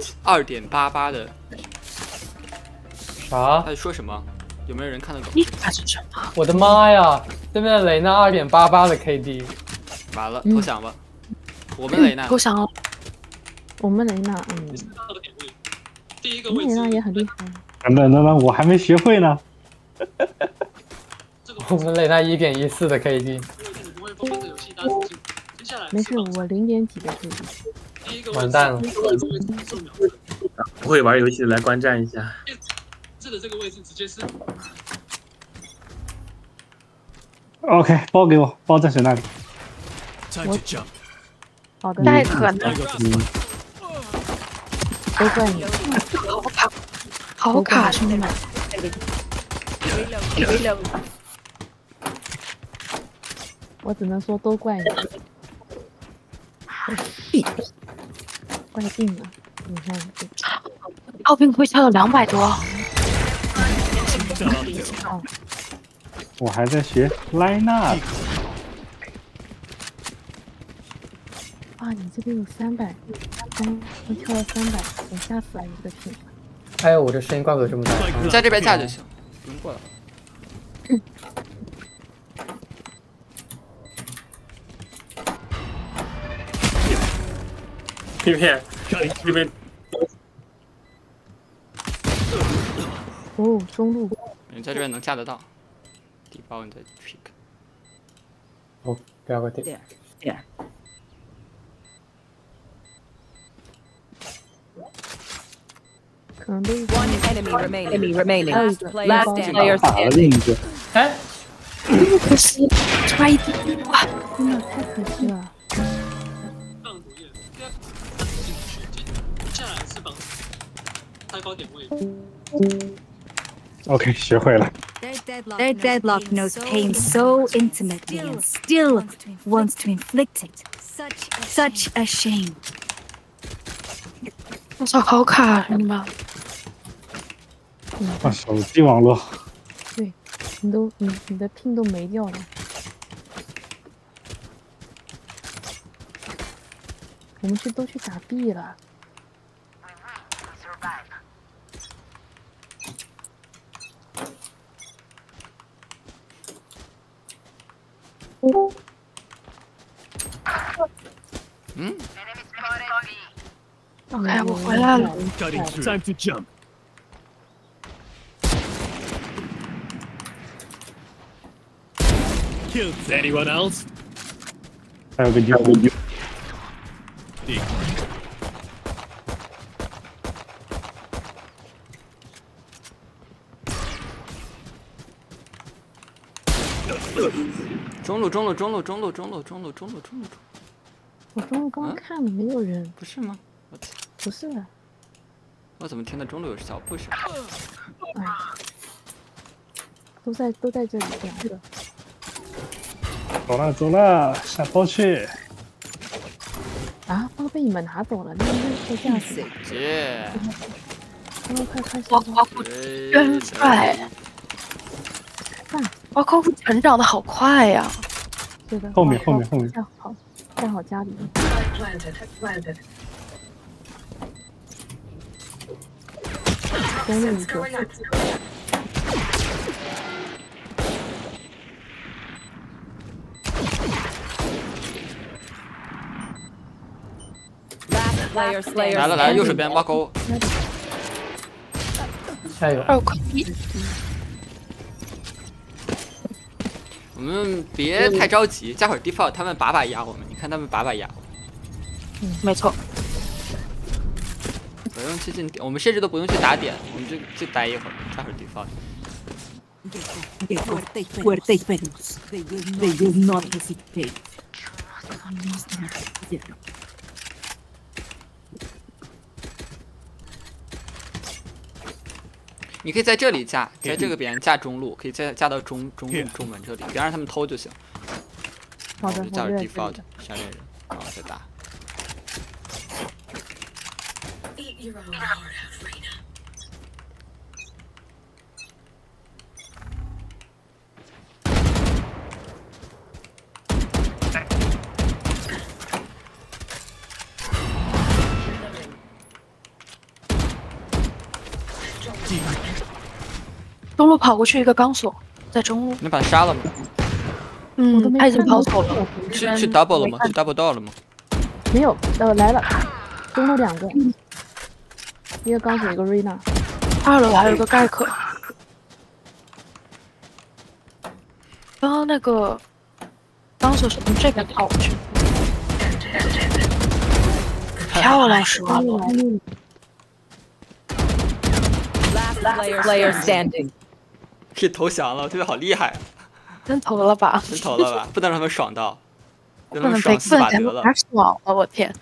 2.88的。 啥？ 他在说什么？有没有人看得懂？ 他是什么？ 我的妈呀！对面的雷娜2.88的 KD。 完了，投降吧。我们雷娜。 投降了。 我们雷娜，我们雷娜也很厉害。 等，我还没学会呢。 我们雷娜1.14的 KD。 没事，我0点几的 KD。 完蛋了。 不会玩游戏的来观战一下。 这个位置直接是。 OK， 包给我，包在谁那里？ 好的。 太可能。 都怪你。 好卡，兄弟们。 我只能说都怪你。怪病了，你看。 奥兵会跳到200多。 我还在学莱纳。 哇，你这边有300，刚跳到300，我吓死了，你这个品。 哎呦，我这声音怪不得这么大。 你在这边架就行，不用过来。 片这边。 哦，中路。 你在这边能架得到。底包你的 pick。 哦，不要个底。 可能都是。 One enemy remaining. 还有一个 Last player 打了另一个。 哎， 可惜差一点哇！ 真的太可惜了。 接下来是帮太高点位。 OK， 学会了。 Their deadlock knows pain so intimately and still wants to inflict it. Such a shame. 我操，好卡，兄弟们！ 啊，手机网络。 对，你的ping都没掉了。我们都去打 B 了。 嗯。 OK， 我回来了。 Time to jump. Killed anyone else? 还有个牛。 中路。 我中路刚刚看了，没有人。 不是吗？ 不是的。 我怎么听到中路有小步声？ 哎，都在这里2个。 走了，下包去。 啊，包被你们拿走了，那个驾驶。 姐。 快！ 哇，真帅！哇，高富成长的好快呀！ 对的。 后面。 站好家里。中路一个。 来了，右手边挖沟。 加油！ 我们别太着急，加会儿 default 他们把压我们，你看他们把压。 没错。 不用去进点，我们甚至都不用去打点，我们就待一会儿，加会儿 default。 Where they finish, they will not hesitate. 你可以在这里架，在这个边架中路，可以再架到中门这里，别让他们偷就行。 好的， 我就架着 default 上面人，然后再打。 中路跑过去一个钢索，在中路。 你把他杀了吗？ 嗯，他已经跑走了。 去 double 了吗？去 double 到了吗？ 没有，来了，中路2个，一个钢索，一个瑞娜。 2楼还有个盖克。刚刚那个钢索是从这边跑过去。漂亮，18楼。 Player standing。 可以投降了，这边好厉害啊！ 真投了吧？ 真投了吧？不能让他们爽到，让他们不能爽4把得了。 太爽了，我天！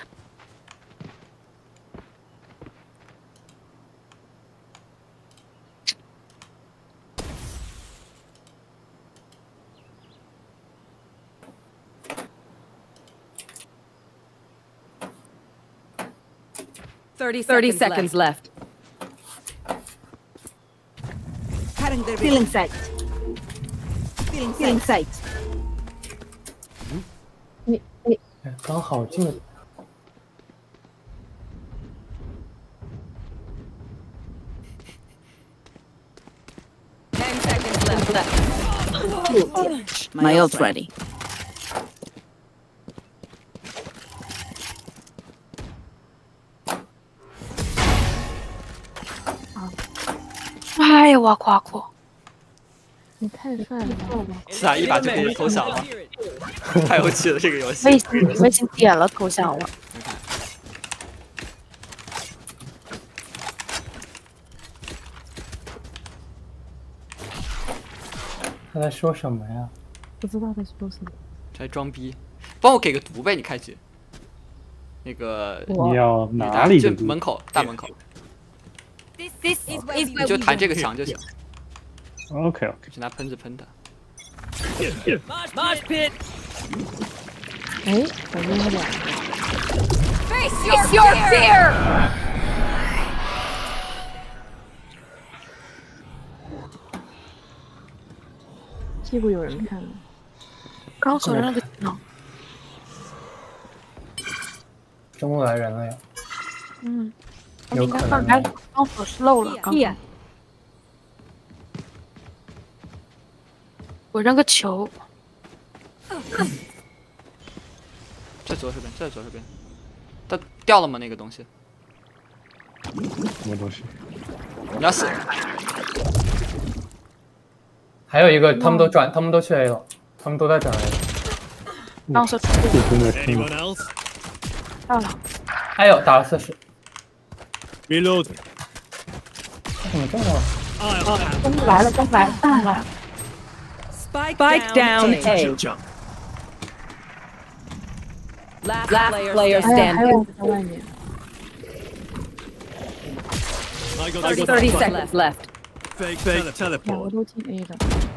30 seconds left. Feeling sight. Feeling sight. 刚好进。 10 seconds left. My ult ready. 哎呀，哇夸夸！ 你太帅了， 是啊，一把就可以投降了，太有趣了这个游戏。 我已经点了投降了。 他在说什么呀？ 不知道他说什么。 在装逼，帮我给个毒呗，你开局。那个你要哪里的毒？ 就门口，大门口。你就弹这个墙就行。 OK OK。 就拿喷子喷他。 哎，我扔了2个。 Face your fear. 屁股有人看了。 钢索的那个墙。 中路来人了呀。 嗯。 有可能。 钢索是漏了，刚刚。我扔个球。 在左手边，在左手边。他掉了吗？那个东西？ 什么东西？ 你要死！ 还有一个，他们都去 A 了，他们都在转 A。 钢索。 Anyone else? 到了。 哎呦，打了40。 Reload. 怎么这么？ 中路来了，中路来了，中路来了。 Spike down A. Last player 还有 standing. 在外面。 30 seconds left. Fake 2个 teleport. 都进 A 的。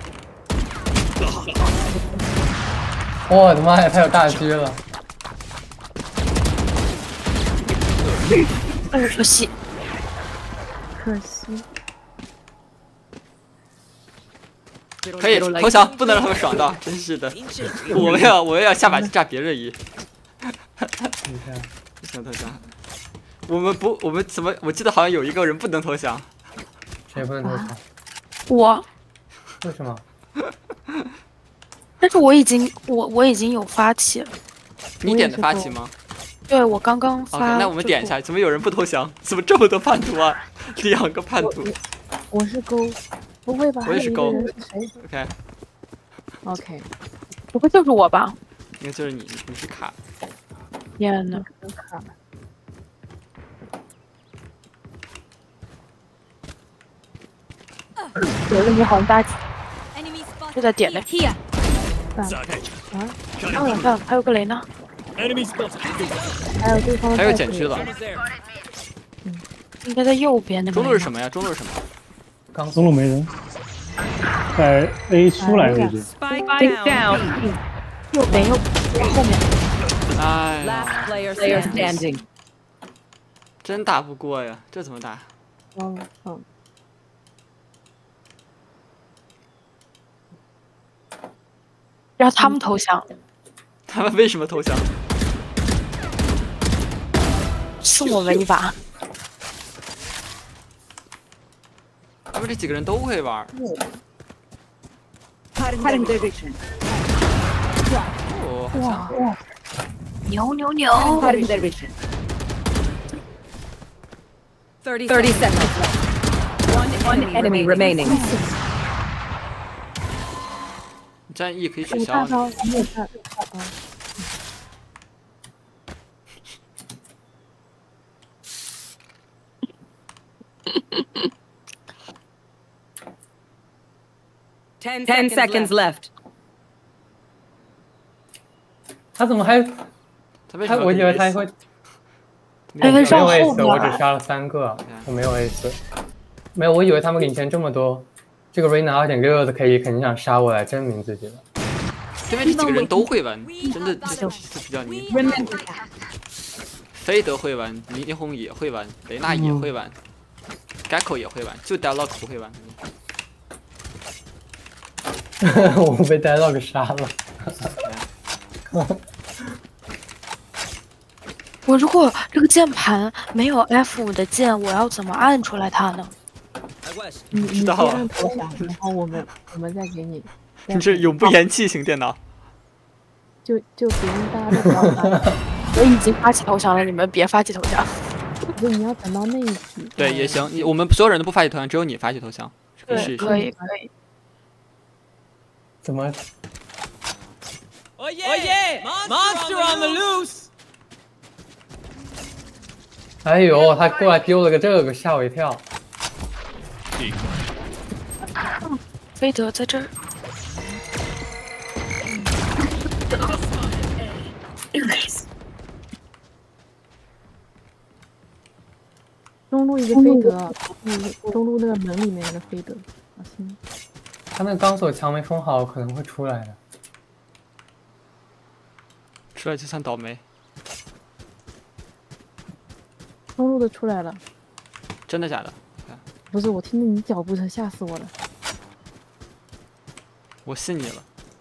我的妈呀，他有大狙了！ 可惜。 可惜。 可以投降，不能让他们爽到，真是的。我要下把去炸别人一。不行投降。我们怎么？我记得好像有一个人不能投降。 谁不能投降？ 我。 为什么？ 但是我已经有发起了。 你点的发起吗？ 对，我刚刚发。 那我们点一下，怎么有人不投降？怎么这么多叛徒啊？2个叛徒。 我是勾，不会吧？ 我也是勾。 OK。OK。 不会就是我吧？ 应该就是你是卡。 天呐， 卡了。 有个你好像大姐，就在点嘞。漂亮，还有个雷呢。 还有对方。 还有减区了。 应该在右边那边。 中路是什么呀？中路是什么？ 中路没人，在 A 出来位置。 Spike down. 右边后面。 哎 Last player standing. 真打不过呀，这怎么打？ 让他们投降。 他们为什么投降？ 送我们一把。 们这几个人都会玩。哦，好像牛牛牛！ 30 seconds left. One enemy remaining. 战役可以取消大。招，你也大招。 10 seconds left. 他怎么还？ 他为什么？ 我以为他会。 他没有上后 ace， 面我只杀了3个，我没有 ace。没有，我以为他们领先这么多，这个 Reyna 2.66的 KD 肯定想杀我来证明自己了。 因为这几个人都会玩，真的是比较牛。菲德会玩，霓虹也会玩，雷娜也会玩，Gecko 也会玩，就 Deadlock 不会玩。 我被 Deadlock 杀了。 我如果这个键盘没有 F5的键，我要怎么按出来它呢？ 你先按投降，然后我们再给你。 你是永不言弃型电脑。 就别人大家都不要发。 我已经发起投降了，你们别发起投降。 不是，你要等到那一局。 对，也行。我们所有人都不发起投降，只有你发起投降。 对，可以。 怎么？ Oh yeah! Monster on the loose! 哎呦，他过来丢了个这个，吓我一跳。 菲德在这儿。 中路一个菲德，中路那个门里面那个菲德，小心。 他那钢索墙没封好，可能会出来的。 出来就算倒霉。 中路的出来了。 真的假的？ 不是，我听着你脚步声，吓死我了。 我信你了。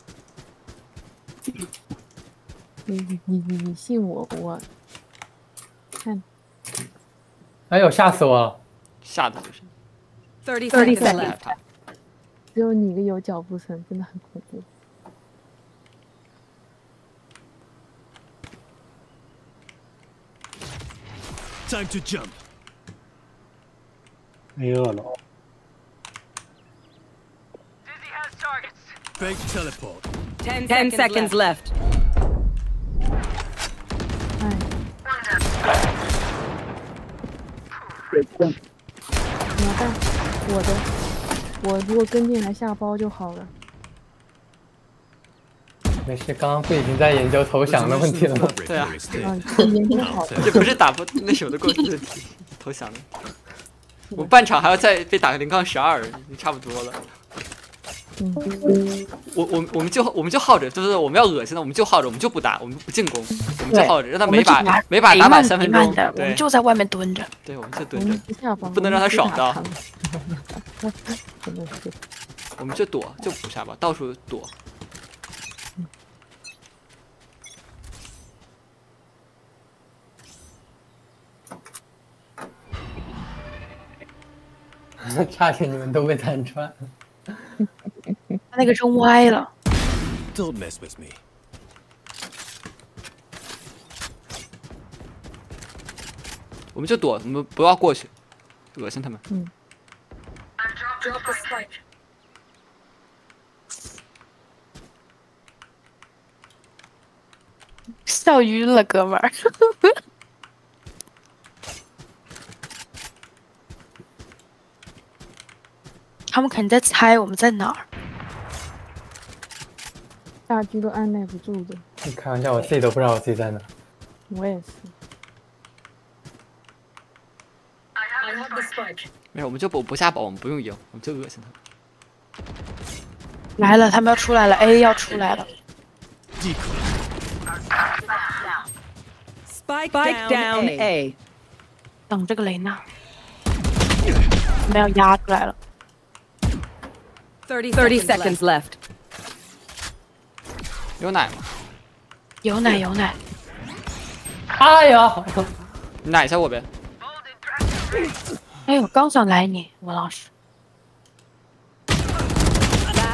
你信我，我看。 哎呦，吓死我了！ 吓的就是。 30 seconds left. 只有你一个有脚步声，真的很恐怖。 Time to jump. 没饿了。 Fake teleport. 10 seconds left. 你要干我如果跟进来下包就好了。 没事，刚刚不已经在研究投降的问题了吗？ 对啊， 研究好了。 这不是打不那手的过程问题，投降的。我半场还要再被打个0-12，已经差不多了。我们就耗着，就是我们要恶心的，我们就耗着，我们就不打，我们不进攻，我们就耗着，让他每把打满3分钟。 我们就在外面蹲着。 对，我们就蹲着，不能让他爽到。我们就躲，就不下吧，到处躲。 差点你们都被弹穿。 他那个扔歪了。 Don't mess with me. 我们就躲，我们不要过去，恶心他们。 笑晕了，哥们儿。他们肯定在猜我们在哪儿。 大狙都按耐不住的。 你开玩笑，我自己都不知道我自己在哪。 我也是。 没有，我们就不下宝，我们不用赢，我们就恶心他们。 来了，他们要出来了 ，A 要出来了。 Spike down A. 等这个雷娜，没有压出来了。 30 seconds left. 有奶吗？ 有奶有奶。 哎呀， 你奶一下我呗。 哎呦，刚想来你，王老师。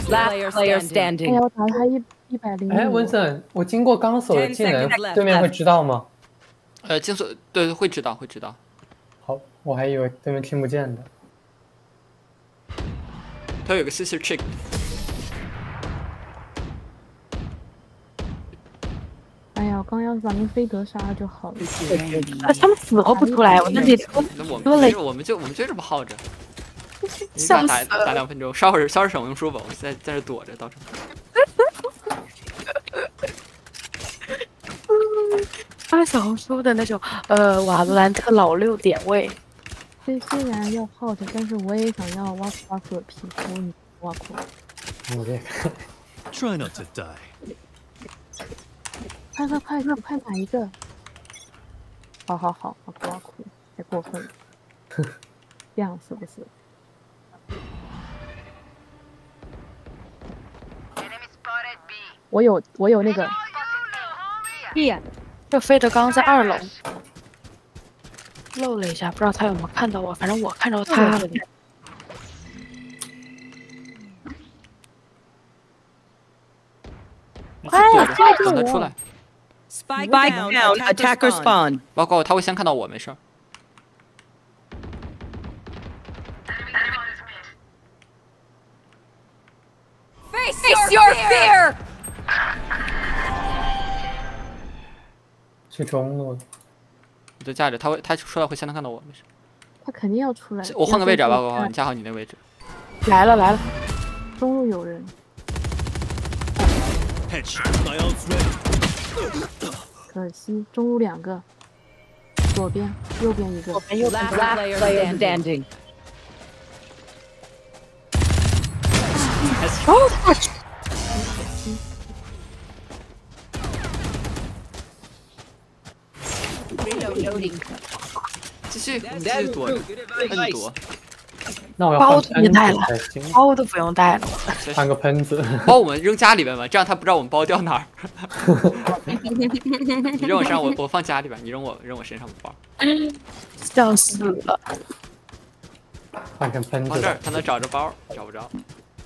Last player 哎 standing. 呀，我打他105。 哎，温森，我经过钢索的技能，对面会知道吗？ 金锁对会知道会知道。 好，我还以为对面听不见的。 他有个 sister trick。 哎呀，我刚要是把那菲德杀了就好了。 他们死活不出来，我那里那我多累。 我们就这么耗着。 笑死打2分钟，稍会儿省用书吧，我在这躲着，到时候。 发小红书的那种瓦罗兰特老6点位。 虽然要耗着，但是我也想要挖苦的皮肤，你挖苦。 我这个。 Try not to die. 快买一个！好，挖苦，太过分了。这样是不是？我有那个。 耶，这飞德刚在2楼漏了一下，不知道他有没有看到我，反正我看到他了。 哎，让他出来。 Spike down, attacker spawn. 包括他会先看到我，没事。 Face your fear. 去中路了。 你就架着，他出来会先能看到我，没事。 他肯定要出来。 我换个位置吧，包括你架好你那位置。 来了。 中路有人。可惜中路2个，左边、右边一个。 Last player standing. 继续躲着，摁躲。 那我要包都别带了，包都不用带了。 换个喷子。 包我们扔家里边吧，这样他不知道我们包掉哪儿。你扔我身上，我放家里边，你扔我身上包。 笑死了。 换成喷子。 放这儿，他能找着包，找不着。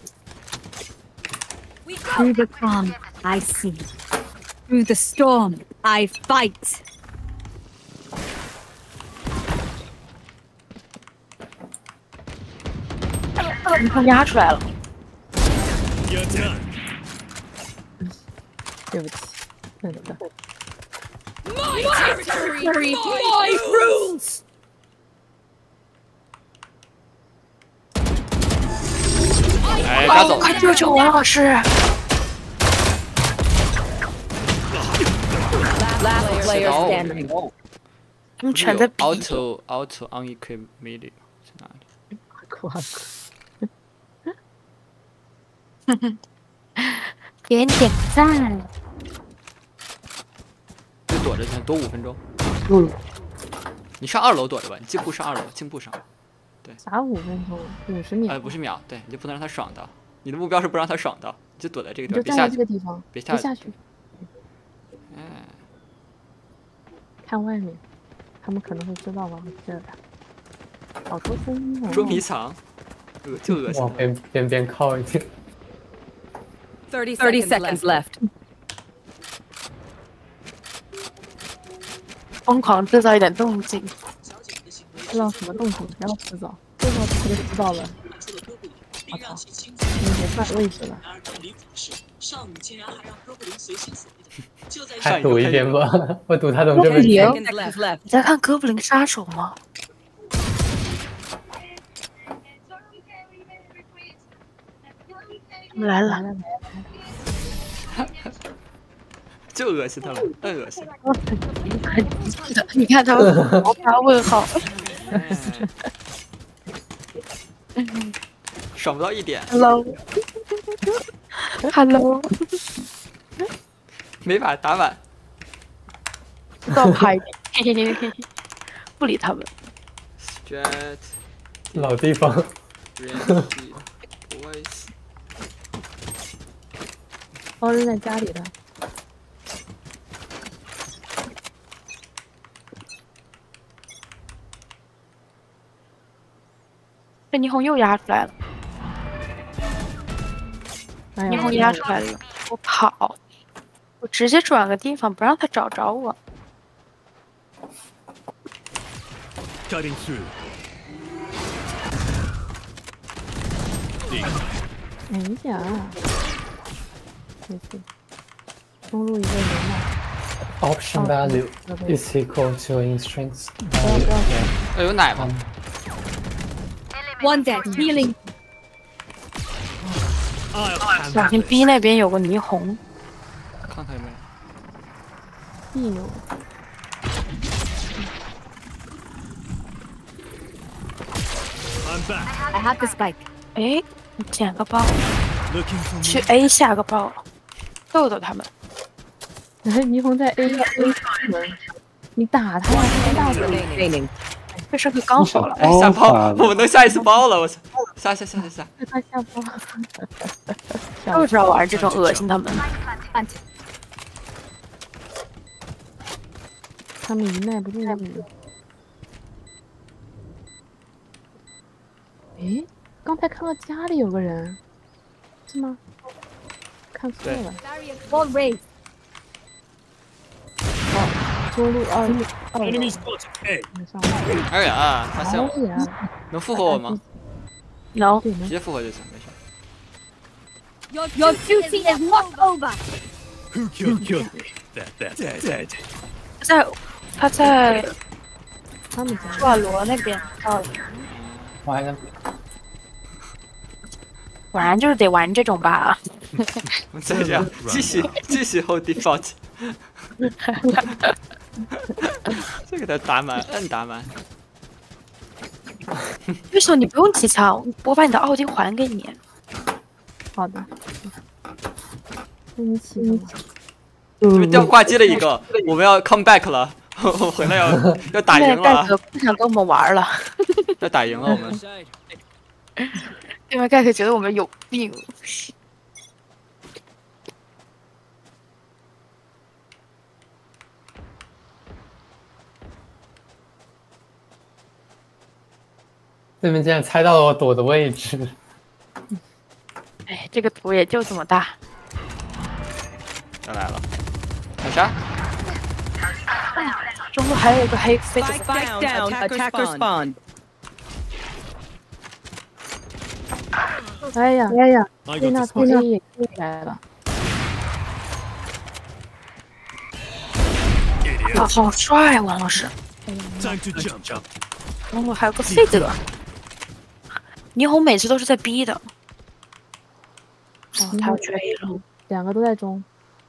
Through the calm, I see. Through the storm, I fight. 他压出来了。 对不起，真的。 My territory, my rules. 哎，抓走！ 快救救我，老师！ Last player standing. 他们全在比。 auto unequipped melee 在哪里？ 点点赞。 就躲着先，躲5分钟。你上2楼躲着吧，你进步上2楼，进步上。对。 啥5分钟？50秒。 不是秒，对，你就不能让他爽到。你的目标是不让他爽到，你就躲在这个地方， 别下去。这个地方， 别下去。看外面，他们可能会知道吧？这的。好出声音哦。 捉迷藏，就恶心。 往边靠一点。 30 seconds left. 疯狂制造一点动静。 知道什么动静？不要制造，制造他就知道了。我操！你别换位置了。 还赌一点吧，我赌他懂这边。 你在看哥布林杀手吗？来了， 就恶心他了，更恶心。 你看他们毫发问号。 爽不到1点。 Hello。 没法打满。 到拍，不理他们。 Strat。 老地方。 包扔在家里的。 这霓虹又压出来了。 霓虹压出来了，我跑，我直接转个地方，不让他找着我。 Cutting through. 哎呀，没事，中路一个人嘛。 Option value is equal to instance 不要有奶吗？ One dead. Healing. 小心 B 那边有个霓虹， 看看有没有。 B 有。 I'm back. I have the spike. 哎，你捡个包， Looking for 去 me. A 下个包，逗逗他们。 然后霓虹在 A 门，你打他呀！太大了。 Remaining. 这是个刚好了， 哎，下包，我们能下一次包了，我操！下！ 他下包。 就知道玩这种恶心他们。 他们一耐不住你。诶，刚才看到家里有个人，是吗？看错了。 Wall raised. 中路二 Enemy spotted. A. 没上。 哎呀，发现我哎呀， 能复活我吗？ 能， 对， 直接复活就行，没事。 Your duty is not over. Who killed me? Dead. 他在他们家。 舒瓦罗那边。哦， 我还能果然就是得玩这种吧。 我们再这样，继续 hold default。这个他打满，摁打满。 为什么你不用骑枪？我把你的奥丁还给你。 好的。那你起什么？ 这边掉挂机了一个，我们要 come back 了，我回来要打赢了， 盖克不想跟我们玩了。 要打赢了我们。 因为盖克觉得我们有病。 对面竟然猜到了我躲的位置。 哎，这个图也就这么大。 要来了，秒杀！ 中路还有一个黑飞的 Spike down. Attacker spawn. 哎呀， I 对 got 那 the 从 spike. A 也过来了。 啊，好帅啊，王老师！ Time to jump. 中路还有个费德，霓虹每次都是在 B 的。哦，他要去 A 了。 两个都在中。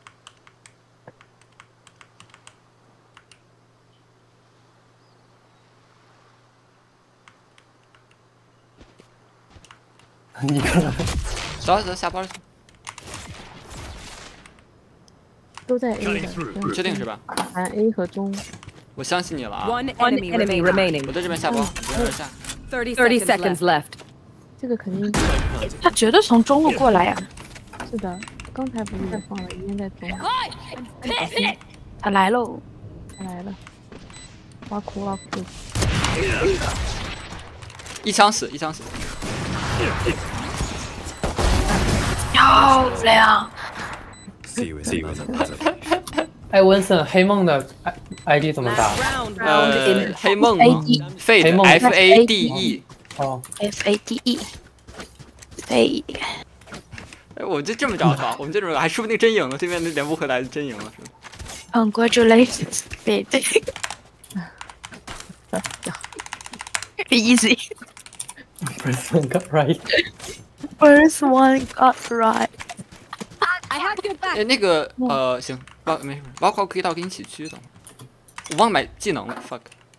一个人。 走，下班。 都在 A 的， 你确定是吧？ 含 A 和中。 我相信你了啊！ One enemy remaining. 我在这边下包，别人下。 30 seconds left. 这个肯定他绝对从中路过来呀！ 是的，刚才不是也放了，一边在中。 他来喽！ 他来了，挖苦挖苦。 一枪死。 漂亮！ See you in another. 哎，温森，黑梦的 ID 怎么打？ Round. 黑梦黑梦 FADE。 哦， FADE。飞。 哎，我就这么着吧，我们这种还说不定真赢了，对面那连不回来就真赢了，是吧？ Congratulations，对。Easy. First one got right. First one got right. I have your back. 哎，那个行，没事，包括可以到我给你一起去的。我忘买技能了 ，fuck。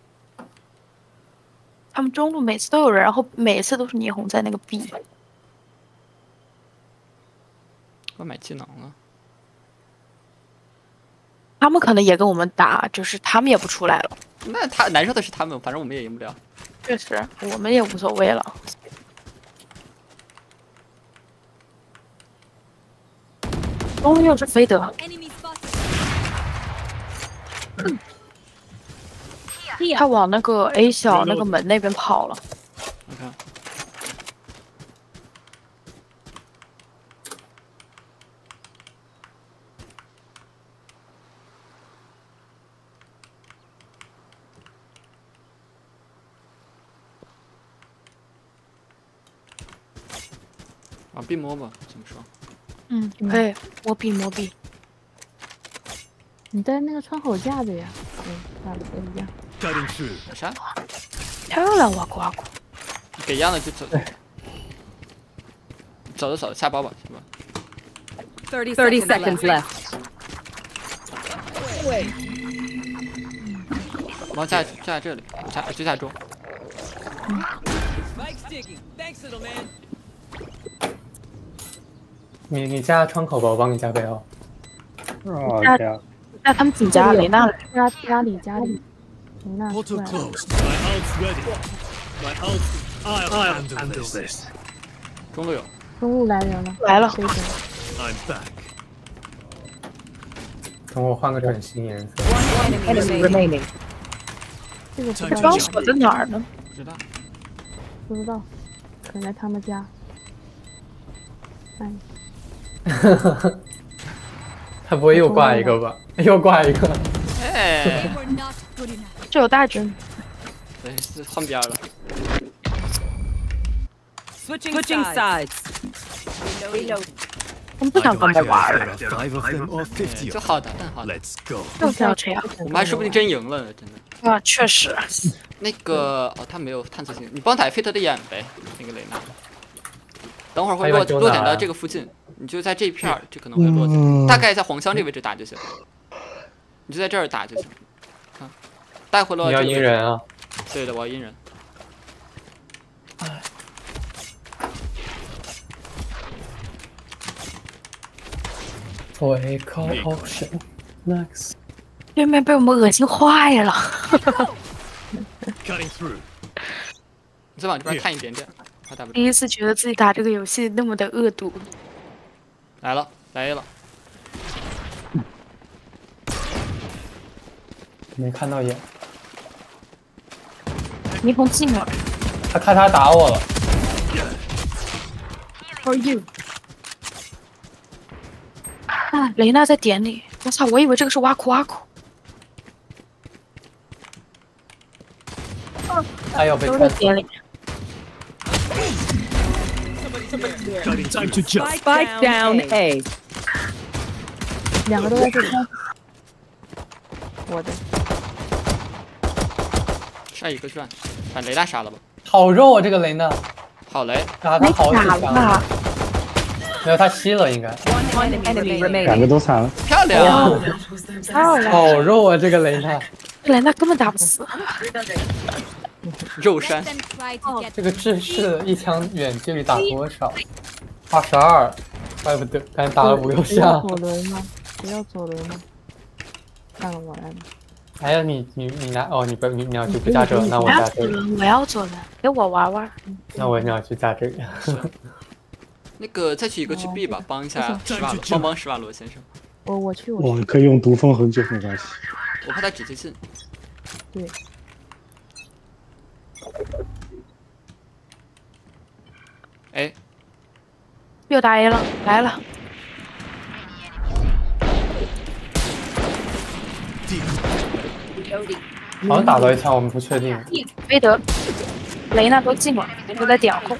他们中路每次都有人，然后每次都是霓虹在那个 B。 我买技能了。 他们可能也跟我们打，就是他们也不出来了。 那他难受的是他们，反正我们也赢不了。 确实，我们也无所谓了。中路又是菲德。 Enemy spotted. 他往那个 A 小那个门那边跑了。 你看， 往 B 摸吧，怎么说？ 嗯，可以，摸 B 摸 B。 你在那个窗口架着呀，差不多一样。 Cutting through. 啥？ 漂亮，哇咕哇咕。 给样了就走。走着走着下包吧，行吧。 30 seconds left. 往下在这里，就下中。 Spike sticking. Thanks, little man. 你加窗口吧，我帮你加背后。 哦天， 那他们自己家雷娜了。 家里，雷娜出 Portal 来了。 closed. My ult's ready. My ult. I'll handle this. 中路有。 中路来人了， 来了。 谁等？ I'm back. 等我换个转型颜色。 Enemy remaining. 这个不知道刚锁在哪儿呢？ 不知道。 不知道，可能在他们家。哎， 他不会又挂一个吧？又挂一个。 哎， 这有大针。 对，是换边了。 Switching sides. 他们不想跟我玩了。 There are 5 of them or 50 就 of 好打，但好 them. 打。 Let's go. 就是要这样。 我们还说不定真赢了呢，真的。 啊，确实。 那个哦，他没有探测性，你帮打费特的眼呗，那个雷娜。等会儿会落点到这个附近，你就在这一片儿，就可能会落点，大概在黄香这位置打就行。你就在这儿打就行。啊，待会落。 你要阴人啊？ 对的，我要阴人。 Wake option next。 对面被我们恶心坏了。 Cutting through. 你再往这边看一点点，他打不。 第一次觉得自己打这个游戏那么的恶毒。 来了，来 A 了。 没看到眼。 霓虹进了。 他咔嚓打我了。 For you。啊，雷娜在点你！我操，我以为这个是挖苦挖苦。 他要被都在点里。 Time to jump. Spike down A. 两个都在这边。我的。 杀一个转，把雷娜杀了吧。 好肉啊，这个雷娜。 好雷。 啊，他好紧张。没有，他吸了应该。 Enemy remaining. 两个都残了。 漂亮。 漂亮。 好肉啊，这个雷娜。 雷娜根本打不死。 肉山， 这个制式一枪远距离打多少？22，怪不得，刚才打了5、6下。 左轮吗？不要左轮吗？看了我来了。 哎呀，你拿哦，你要去加这，那我加这个。 我要左轮，给我玩玩。 那我要去加这个。 那个再去一个去 B 吧，帮一下帮施瓦罗先生。 我去。 我可以用毒风横救没关系。 我怕他只接近。 对。 哎， 又打 A 了，来了。 好像打到一枪，我们不确定。 韦德、雷娜都进了，都在点控。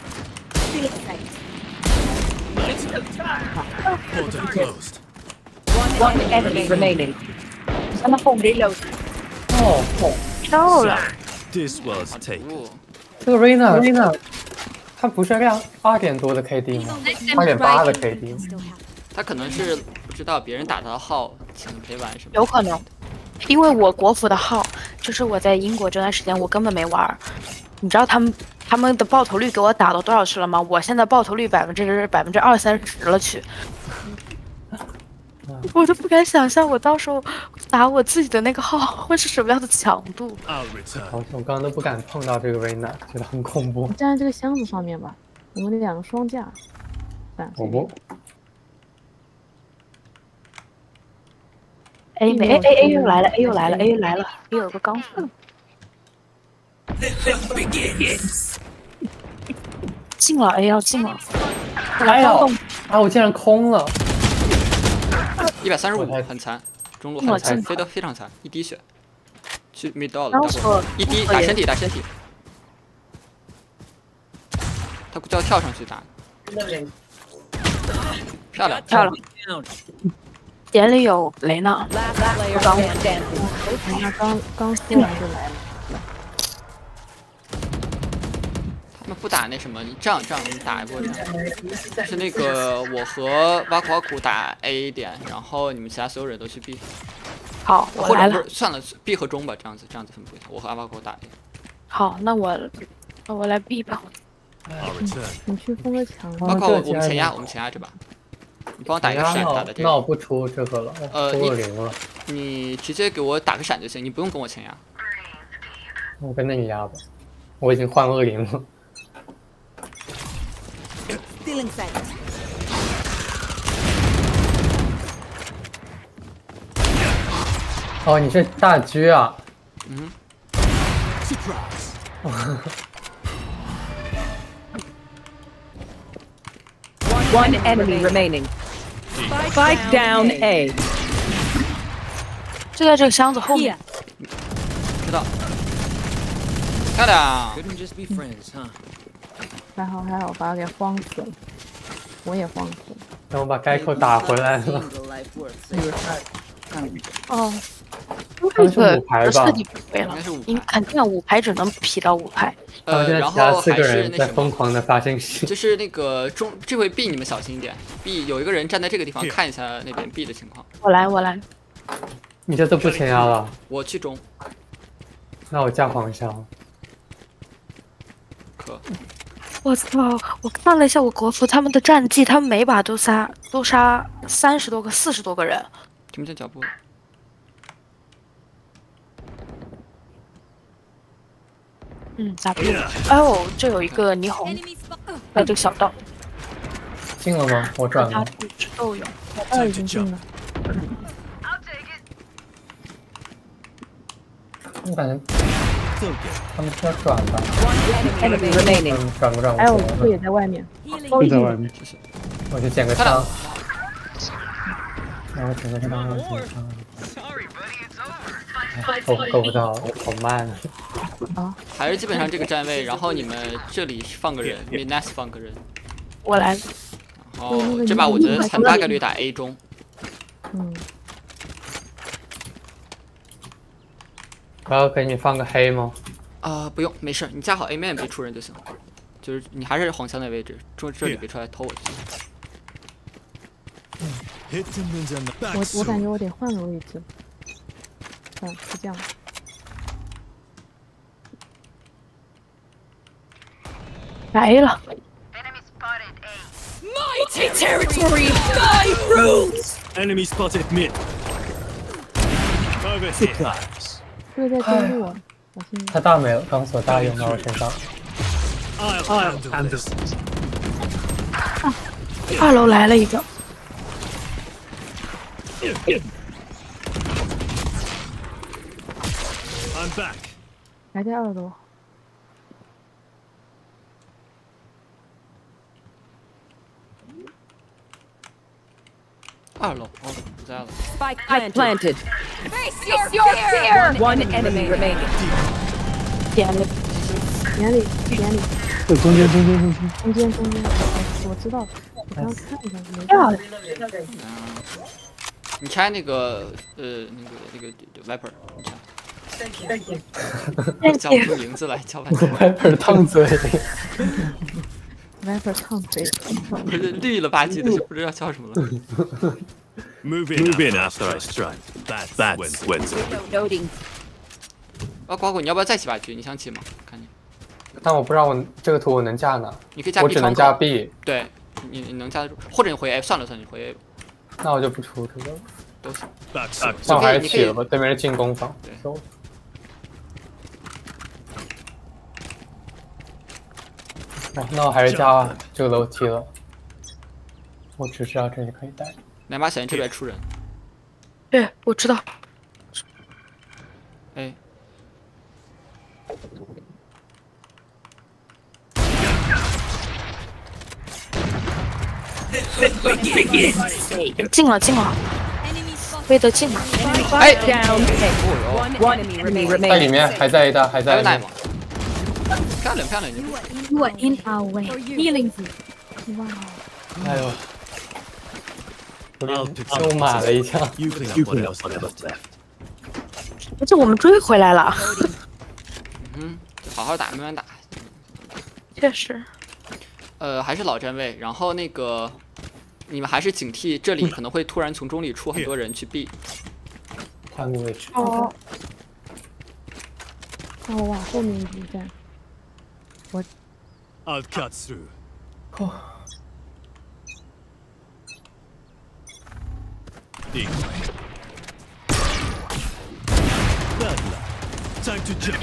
Portal closed. One enemy remaining. 他们后面 reload。 哦， 漂亮。 This was taken. 这个 Reyna，他不是2点多的 KD 吗？2.8的 KD。 他可能是不知道别人打他的号请陪玩什么。 有可能，因为我国服的号，就是我在英国这段时间我根本没玩。你知道他们的爆头率给我打到多少去了吗？我现在爆头率20-30%了去。我都不敢想象，我到时候打我自己的那个号会是什么样的强度。 我刚刚都不敢碰到这个 Reyna， 觉得很恐怖。 站在这个箱子上面吧，我们2个双架。 我不。 A 没 A 又来了 A 又来了 A 又来了 A 有个钢斧。进了 A 要进了。 哎呀！啊，我竟然空了。 135，很残，中路很残，飞得非常残，1滴血，去 mid 到了，1滴打身体，他就要跳上去打。 漂亮。 漂亮。眼里有雷娜， Last player standing. 那刚说完就来了。 他们不打那什么，你这样你打一波这样。是那个我和挖苦挖苦打 A 点，然后你们其他所有人都去 B。 好，我或来了。 者不是算了 B 和中吧，这样子分布一下。我和阿挖苦打 A。 好，那我来 B 吧。 你去封个墙。 包括我们前压这把。你帮我打一个闪打的这个。 那我不出这个了，出了0了。 你直接给我打个闪就行，你不用跟我前压。 我跟着你压吧，我已经换恶灵了。哦，你是大狙啊？ 嗯。 One enemy remaining. Spike down A. 就在这个箱子后面。 知道。漂亮。 还好，把他给慌死了，我也慌死了。 等我把该扣打回来了。 哦， 这个彻底不会了，你肯定5排只能劈到5排。 然后 4个人在疯狂的发信息。 就是那个这回 B 你们小心一点 ，B 有一个人站在这个地方看一下那边 B 的情况。 我来。 你这都不前压了？ 我去中。 那我架黄箱。 可。 我操！我看了一下我国服他们的战绩，他们每把都杀30多个、40多个人。 听不见脚步。 打 B 了。哦，这有一个霓虹，在这个小道。 进了吗？我转了。 都有。 2已经进了。 我感觉他们是要转吧。 Enemy remaining. 转不转？ 还有一个也在外面。 就在外面。 我去捡个枪。然后整个当中捡枪。够不到，好慢啊！ 还是基本上这个站位，然后你们这里放个人 ，Midnight 放个人。 我来。 然后这把我觉得很大概率打 A 中。 我要给你放个黑吗？ 不用，没事，你架好 A 面别出人就行。就是你还是黄箱的位置，这里别出来偷我就行。 我感觉我得换个位置。是这样。 来了。 Mighty territory, my rules. Enemy spotted mid. Over here. 这个在追我，小心。 他大没了，钢索大用到我身上。 I'll handle this. 2楼来了一个。 I'm back. 还在2楼。 2楼，不在了。 Spike planted. Face your fear. One enemy remaining. 眼里。 这中间。 我知道，我刚看一下，没漂亮。 你拆那个那个 Viper， 你拆。叫出名字来，叫半天。 Viper 烫嘴。 Viper 烫嘴。 不是绿了吧唧的，就不知道叫什么了。 Move in after I strike. That's wins. Noting. 瓜果，你要不要再起把狙？你想起吗？看你。 但我不知道我这个图我能架哪。 你可以架 B 我只能架 B。 对，你能架得住，或者你回 A， 算了，你回 A。 那我就不出这个了。 都行。 那我还是起了吧，对面是进攻方。 对。 那我还是架这个楼梯了。我只知道这里可以带。 哪把小心这边出人。 对，我知道。 哎。 进了，威德进了。 哎 ，One enemy remaining. 在里面，还在一大，还在。 有奶吗？漂亮。 You are in our way. Healing you. 哇。哎呦。 又马了一枪。 You clean up what else left. 而且我们追回来了。 好好打，慢慢打。 确实。 还是老站位，然后那个你们还是警惕，这里可能会突然从中里出很多人去 B。 换个位置。 哦。那我往后面一站。 I'll cut through. 哦。 Time to jump.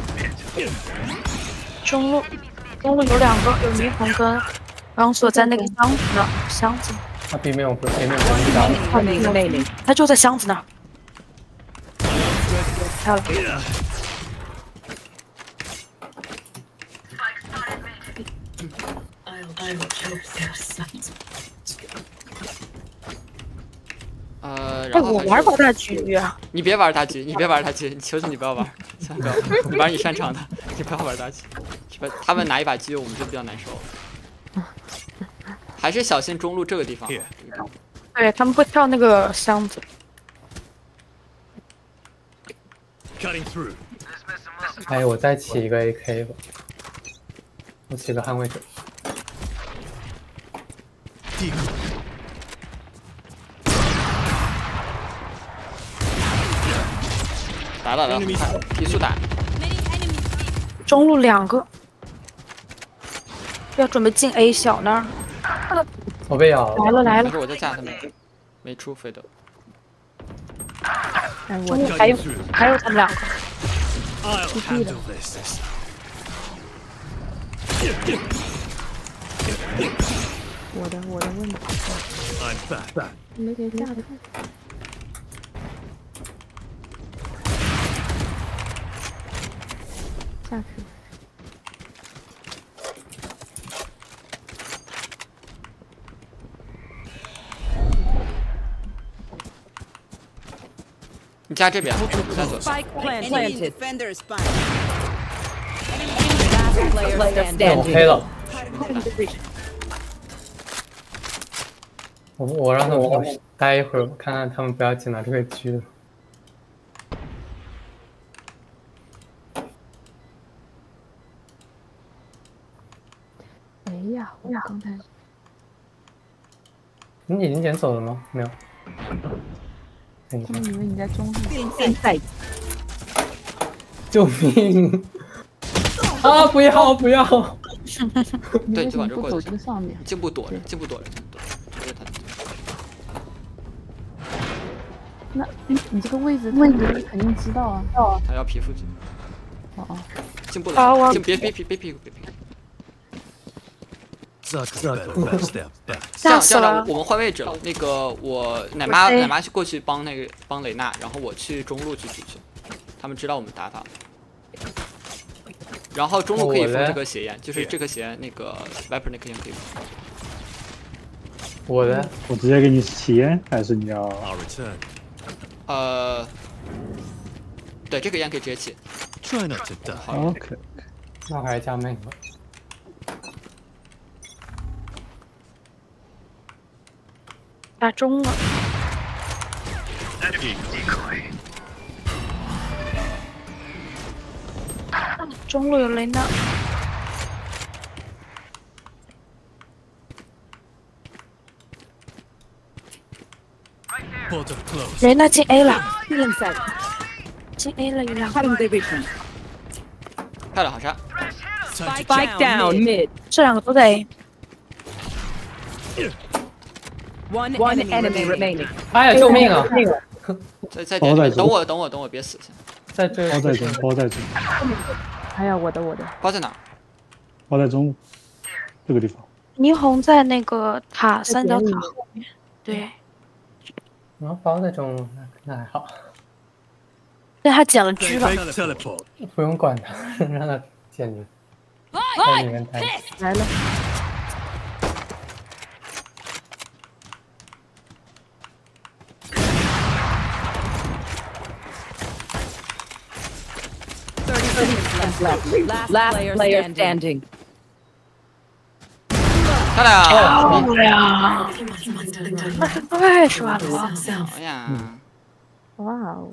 中路有2个，有霓虹跟刚锁在那个箱子。 他对面我不对面不他就在箱子那儿。漂亮。 然后我玩不大局啊！ 你别玩大局，你求求你不要玩，千万不要玩，你玩你擅长的，你不要玩大局。他们拿一把狙，我们就比较难受。还是小心中路这个地方。 对，他们会跳那个箱子。 哎，我再起一个 AK 吧，我起个捍卫者。 来了，提速打。 中路2个，要准备进 A 小那儿。 我被咬了。 来了。 我在架他们，没出飞的。 中路还有他们2个。 I'll handle this. 我的问题。 I'm back. 没给架的。 下去。 你加这边，加左。 Spike planted. Defender spike. 我黑了。我让他们待一会儿，看看他们不要进来这个狙了。 哎呀，我刚才你已经捡走了吗？没有。 他们以为你在中路。 现在。 救命！啊！不要！ 对，就往这过去。 走这个上面。 进步躲着。 那你这个位置肯定知道啊。 他要皮肤局。 哦。 进不了。别屁股。 这样，我们换位置了。那个我奶妈去过去帮雷娜，然后我去中路去狙去。他们知道我们打法。然后中路可以封这个血焰，就是这个血焰，那个 Viper 那颗焰可以封。 我直接给你起焰，还是你要？ 对，这个焰可以直接起。 OK， 那还是加妹吧。 打中了。中路有雷娜。雷娜进 A 了。进 A 了，有2个。 漂亮，好杀。 Spike down mid. 这2个都在 A。 One enemy remaining. 哎呀，救命啊！ 在点，等我，别死！ 在这， 包在中。 哎呀，我的。 包在哪？ 包在中路这个地方。 霓虹在那个塔3角塔后面。对。 然后包在中路，那还好。 但他捡了狙了。 不用管他，让他捡狙。在里面待。 来了。 Last player standing. 漂亮， 漂亮，那是太帅了。 好呀。 哇哦！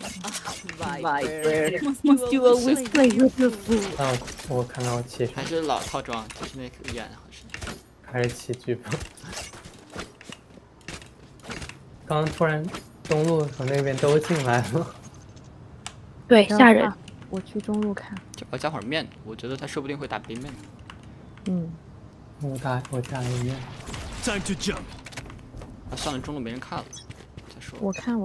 那我看到气还是老套装，就是那个眼好像。 还是器具吧。刚刚突然中路从那边都进来了。 对，吓人。 我去中路看。 我加会儿面，我觉得他说不定会打背面。 嗯。 我加一面。 Time to jump。 啊，算了，中路没人看了，再说。 我看。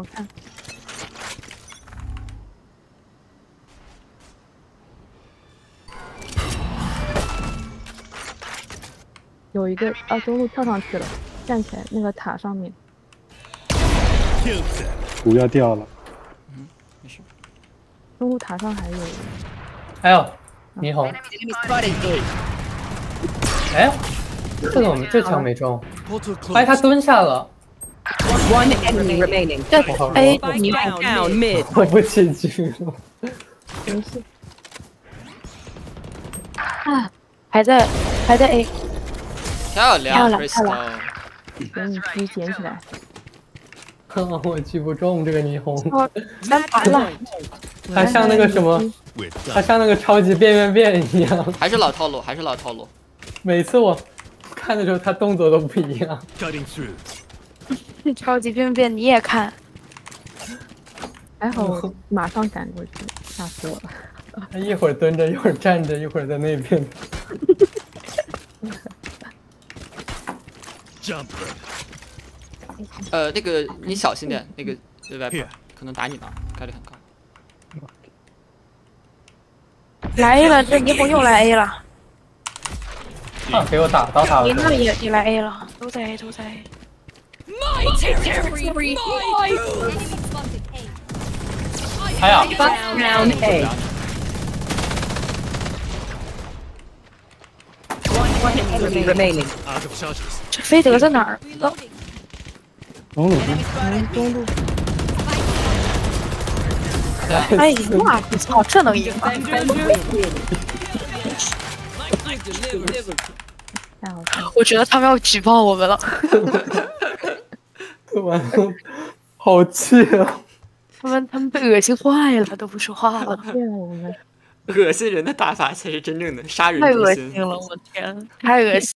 有一个中路跳上去了，站起来那个塔上面。 图要掉了。 没事。 中路塔上还有。 哎呦，霓虹。哎，这枪没中。哎，他蹲下了。 One enemy remaining. 哎， 你 down mid. 我不起狙了。 没事。 啊，还在 A。 漂亮， 漂亮。 等你狙捡起来。 我击不中这个霓虹。 3盘了。 它像那个什么，它像那个超级变一样。 还是老套路。 每次我看的时候，它动作都不一样。 超级变，你也看。 还好我马上赶过去，吓死我了。 他一会儿蹲着，一会儿站着，一会儿在那边。 那个你小心点，那个 Viper 可能打你呢，概率很高。 来 A 了，这霓虹又来 A 了。 啊，给我打到他了。 你那也来 A 了，都在 A。 My territory. 哎呀 Round A. One enemy remaining. 这菲德在哪儿？ 中路。 哎呀，操，这能赢吗？我觉得他们要举报我们了。 完了，好气啊！ 他们被恶心坏了，都不说话了。 骗我们。 恶心人的打法才是真正的杀人太诛心。 恶心了，我天，太恶心。